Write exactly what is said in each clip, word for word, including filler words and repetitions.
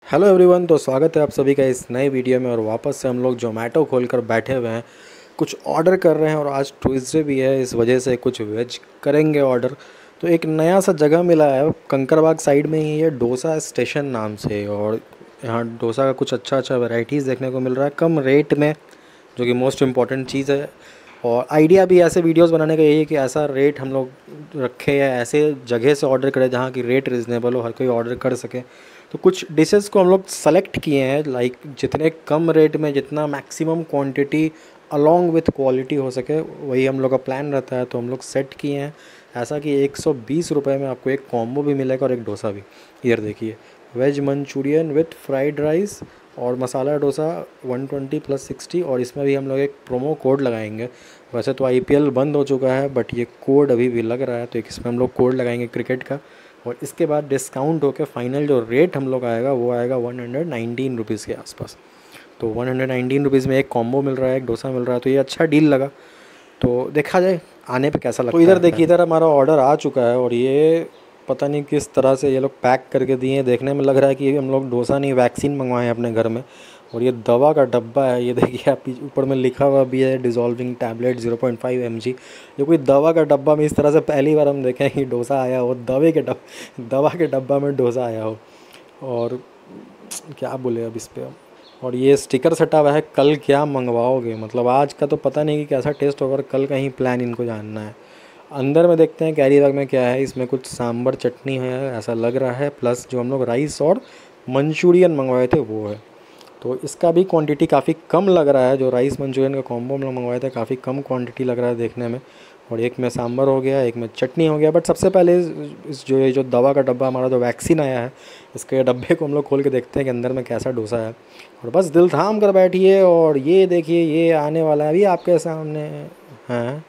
Hello everyone, तो स्वागत है आप सभी का इस नए वीडियो में। और वापस से हम लोग जोमेटो खोलकर बैठे हुए हैं, कुछ ऑर्डर कर रहे हैं। और आज ट्यूसडे भी है, इस वजह से कुछ वेज करेंगे ऑर्डर। तो एक नया सा जगह मिला है कंकरबाग साइड में ही है, डोसा स्टेशन नाम से। और यहाँ डोसा का कुछ अच्छा अच्छा वैरायटीज़ देखने को मिल रहा है कम रेट में, जो कि मोस्ट इम्पॉर्टेंट चीज़ है। और आइडिया भी ऐसे वीडियोस बनाने का यही है कि ऐसा रेट हम लोग रखें या ऐसे जगह से ऑर्डर करें जहाँ की रेट रिजनेबल हो, हर कोई ऑर्डर कर सके। तो कुछ डिशेस को हम लोग सेलेक्ट किए हैं, लाइक जितने कम रेट में जितना maximum quantity along with quality हो सके, वही हम लोग का प्लान रहता है। तो हम लोग सेट किए हैं ऐसा कि एक सौ बीस रुपये में आपको एक कॉम्बो भी मिलेगा और एक डोसा भी। इधर देखिए, veg manchurian with fried rice और masala dosa one twenty plus sixty. और इसमें भी हम लोग एक प्रोमो कोड लगाएंगे। वैसे तो आईपीएल बंद हो चुका है, बट ये कोड अभी भी लग रहा है, तो इसमें हम लोग कोड लगाएंगे क्रिकेट का। और इसके बाद डिस्काउंट होकर फाइनल जो रेट हम लोग आएगा वो आएगा वन हंड्रेड नाइनटीन रुपीज़ के आसपास। तो वन हंड्रेड नाइनटीन रुपीज़ में एक कॉम्बो मिल रहा है, एक डोसा मिल रहा है, तो ये अच्छा डील लगा। तो देखा जाए आने पे कैसा लगता है। तो इधर देखिए, इधर हमारा ऑर्डर आ चुका है और ये पता नहीं किस तरह से ये लोग पैक करके दिए हैं। देखने में लग रहा है कि हम लोग डोसा नहीं वैक्सीन मंगवाए हैं अपने घर में। और ये दवा का डब्बा है, ये देखिए आप ऊपर में लिखा हुआ भी है dissolving tablet zero point five M G. ये कोई दवा का डब्बा में इस तरह से पहली बार हम देखें कि डोसा आया हो, दवे के डब दवा के डब्बा में डोसा आया हो। और क्या बोले अब इस पर। और ये स्टिकर सटा हुआ है, कल क्या मंगवाओगे, मतलब आज का तो पता नहीं कि कैसा टेस्ट होगा, कल का ही प्लान इनको जानना है। अंदर में देखते हैं कैरी बैग में क्या है। इसमें कुछ सांभर चटनी है ऐसा लग रहा है, प्लस जो हम लोग राइस और मंचूरियन मंगवाए थे वो है। तो इसका भी क्वांटिटी काफ़ी कम लग रहा है। जो राइस मंचूरियन का कॉम्बो हम लोग मंगवाए थे काफ़ी कम क्वांटिटी लग रहा है देखने में। और एक में सांभर हो गया, एक में चटनी हो गया। बट सबसे पहले इस जो ये जो दवा का डब्बा हमारा जो वैक्सीन आया है, इसके डब्बे को हम लोग खोल के देखते हैं कि अंदर में कैसा डोसा है। और बस दिल थाम कर बैठिए और ये देखिए, ये आने वाला है अभी आपके सामने। हैं,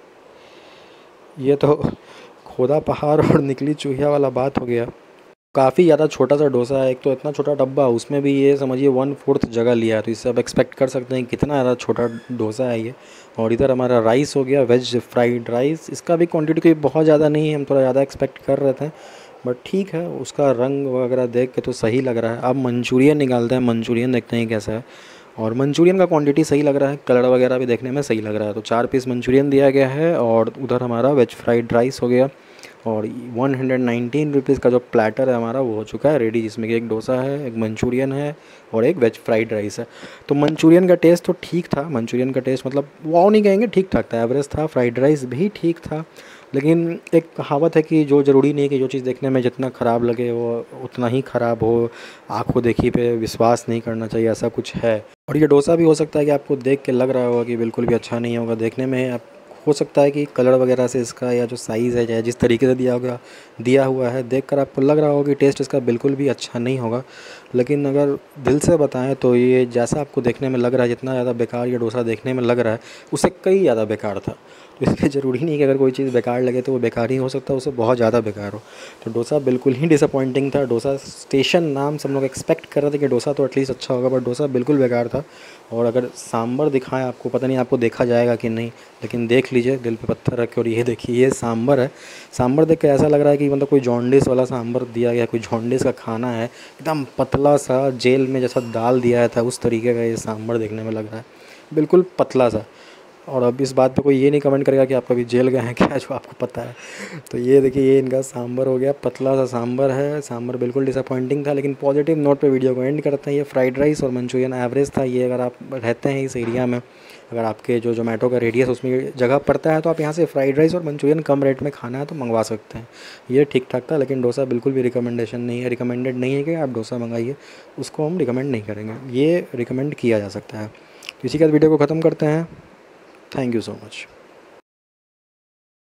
ये तो खोदा पहाड़ और निकली चूहिया वाला बात हो गया। काफ़ी ज़्यादा छोटा सा डोसा है, एक तो इतना छोटा डब्बा, उसमें भी ये समझिए वन फोर्थ जगह लिया है। तो इससे आप एक्सपेक्ट कर सकते हैं कितना ज़्यादा छोटा डोसा है ये। और इधर हमारा राइस हो गया, वेज फ्राइड राइस। इसका भी क्वांटिटी कोई बहुत ज़्यादा नहीं है, हम थोड़ा ज़्यादा एक्सपेक्ट कर रहे थे, बट ठीक है। उसका रंग वगैरह देख के तो सही लग रहा है। अब मंचूरियन निकालते हैं, मंचूरियन देखते हैं कैसा है। और मंचूरियन का क्वांटिटी सही लग रहा है, कलर वगैरह भी देखने में सही लग रहा है। तो चार पीस मंचूरियन दिया गया है और उधर हमारा वेज फ्राइड राइस हो गया। और वन हंड्रेड नाइनटीन रुपीज़ का जो प्लेटर है हमारा वो हो चुका है रेडी, जिसमें कि एक डोसा है, एक मंचूरियन है और एक वेज फ्राइड राइस है। तो मंचूरियन का टेस्ट तो ठीक था, मंचूरियन का टेस्ट मतलब वाव नहीं कहेंगे, ठीक ठाक था, एवरेज था। फ्राइड राइस भी ठीक था। लेकिन एक कहावत है कि जो ज़रूरी नहीं है कि जो चीज़ देखने में जितना ख़राब लगे वो उतना ही ख़राब हो। आँखों देखी पे विश्वास नहीं करना चाहिए, ऐसा कुछ है। और ये डोसा भी हो सकता है कि आपको देख के लग रहा होगा कि बिल्कुल भी अच्छा नहीं होगा देखने में। आप हो सकता है कि कलर वगैरह से इसका या जो साइज़ है या जिस तरीके से दिया होगा दिया हुआ है देखकर आपको लग रहा होगा कि टेस्ट इसका बिल्कुल भी अच्छा नहीं होगा। लेकिन अगर दिल से बताएं तो ये जैसा आपको देखने में लग रहा है, जितना ज़्यादा बेकार ये डोसा देखने में लग रहा है, उससे कई ज़्यादा बेकार था। तो इसलिए ज़रूरी नहीं कि अगर कोई चीज़ बेकार लगे तो वो बेकार ही हो सकता है, उससे बहुत ज़्यादा बेकार हो। तो डोसा बिल्कुल ही डिसअपॉइंटिंग था। डोसा स्टेशन नाम से हम लोग एक्सपेक्ट कर रहे थे कि डोसा तो एटलीस्ट अच्छा होगा, बट डोसा बिल्कुल बेकार था। और अगर सांभर दिखाएं आपको, पता नहीं आपको देखा जाएगा कि नहीं, लेकिन देख लीजिए दिल पे पत्थर रख के। और ये देखिए, ये सांभर है। सांभर देख के ऐसा लग रहा है कि मतलब कोई जॉन्डिस वाला सांभर दिया गया, कोई जॉन्डिस का खाना है। एकदम पतला सा, जेल में जैसा दाल दिया था उस तरीके का ये सांभर देखने में लग रहा है, बिल्कुल पतला सा। और अब इस बात पे कोई ये नहीं कमेंट करेगा कि आप कभी जेल गए हैं क्या, जो आपको पता है। तो ये देखिए, ये इनका सांभर हो गया, पतला सा सांभर है। सांभर बिल्कुल डिसअपॉइंटिंग था। लेकिन पॉजिटिव नोट पे वीडियो को एंड करते हैं। ये फ्राइड राइस और मंचूरियन एवरेज था। ये अगर आप रहते हैं इस एरिया में, अगर आपके जो जोमेटो का रेडियस उसमें जगह पड़ता है, तो आप यहाँ से फ्राइड राइस और मंचूरियन कम रेट में खाना है तो मंगवा सकते हैं। ये ठीक ठाक था। लेकिन डोसा बिल्कुल भी रिकमेंडेशन नहीं है, रिकमेंडेड नहीं है कि आप डोसा मंगाइए, उसको हम रिकमेंड नहीं करेंगे। ये रिकमेंड किया जा सकता है। इसी के साथ वीडियो को ख़त्म करते हैं। Thank you so much.